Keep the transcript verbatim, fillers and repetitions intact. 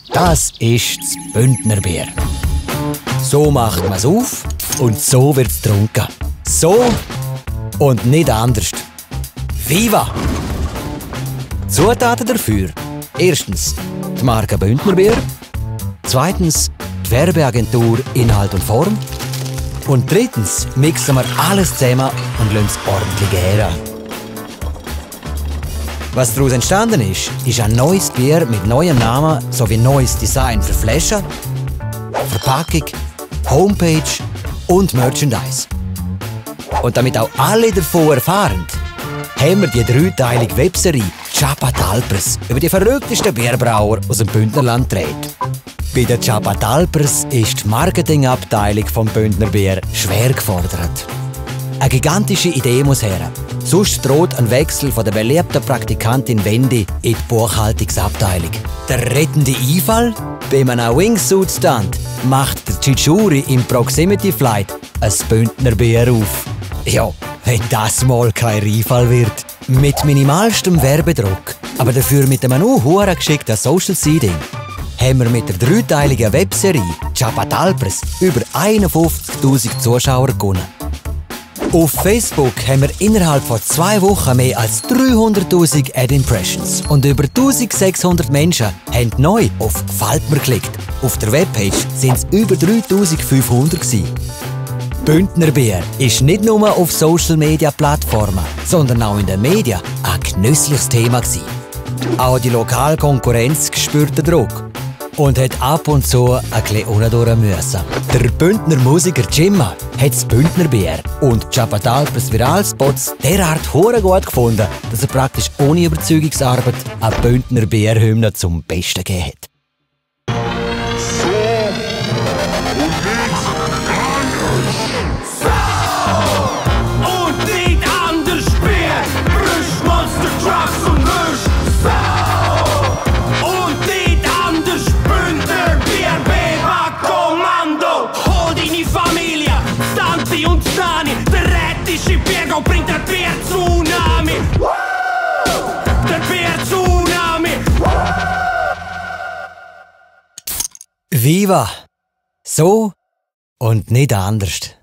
Das ist das Bündnerbier. So macht man es auf und so wird es getrunken. So und nicht anders. Viva! Zutaten dafür: erstens die Marke Bündnerbier, zweitens die Werbeagentur Inhalt und Form und drittens mixen wir alles zusammen und lassen es ordentlich gären. Was daraus entstanden ist, ist ein neues Bier mit neuem Namen sowie neues Design für Flaschen, Verpackung, Homepage und Merchandise. Und damit auch alle davon erfahren, haben wir die dreiteilige Webserie Chapatalpers über die verrücktesten Bierbrauer aus dem Bündnerland gedreht. Bei den Chapatalpers ist die Marketingabteilung vom Bündnerbier schwer gefordert. Eine gigantische Idee muss her. Sonst droht ein Wechsel von der beliebten Praktikantin Wendy in die Buchhaltungsabteilung. Der rettende Einfall? Bei einem Wingsuit-Stunt macht der Chichuri im Proximity Flight ein Bündnerbier auf. Ja, wenn das mal kein Einfall wird. Mit minimalstem Werbedruck, aber dafür mit einem auch geschickten Social Seeding, haben wir mit der dreiteiligen Webserie Chapatalpers über einundfünfzigtausend Zuschauer gewonnen. Auf Facebook haben wir innerhalb von zwei Wochen mehr als dreihunderttausend Ad-Impressions und über eintausendsechshundert Menschen haben neu auf «Gefällt mir» geklickt. Auf der Webpage sind es über dreitausendfünfhundert gewesen. Bündnerbier ist nicht nur auf Social-Media-Plattformen, sondern auch in den Medien ein genüssliches Thema gewesen. Auch die lokale Konkurrenz spürt den Druck und hat ab und zu ein bisschen unten müssen. Der Bündner Musiker Jimma hat das Bündnerbier und Chapatalpers Viralspots derart hure gut gefunden, dass er praktisch ohne Überzeugungsarbeit eine Bündner Bierhymne zum Besten gegeben hat. Bringt der Bier-Tsunami! Der Bier-Tsunami! Viva! So und nicht anders.